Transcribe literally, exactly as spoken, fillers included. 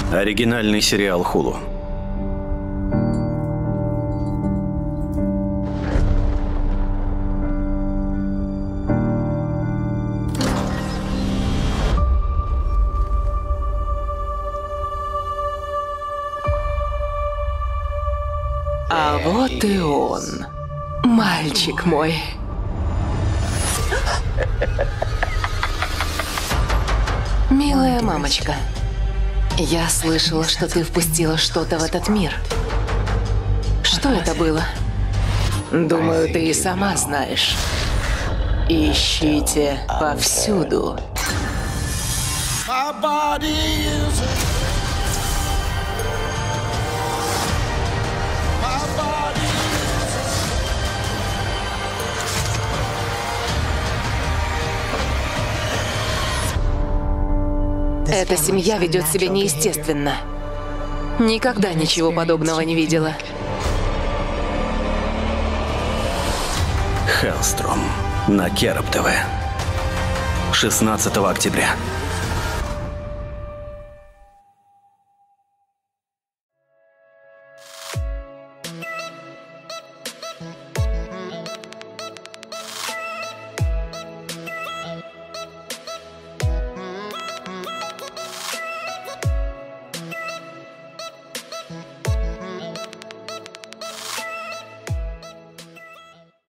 Оригинальный сериал Hulu. А вот и он, мальчик мой. Милая мамочка, я слышала, что ты впустила что-то в этот мир. Что это было? Думаю, ты и сама знаешь. Ищите повсюду. Эта семья ведет себя неестественно. Никогда ничего подобного не видела. Хеллстром на Кероб ТВ. шестнадцатого октября.